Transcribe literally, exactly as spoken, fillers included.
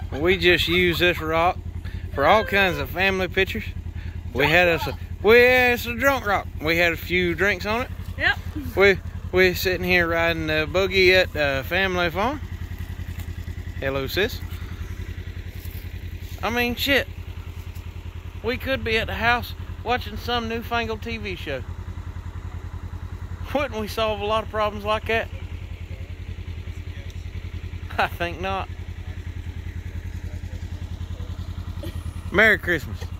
We just use this rock for all kinds of family pictures. We had us a we had us a drunk rock. We had a few drinks on it. Yep. We we sitting here riding the buggy at the family farm. Hello, sis. I mean, shit. We could be at the house watching some newfangled T V show. Wouldn't we solve a lot of problems like that? I think not. Merry Christmas.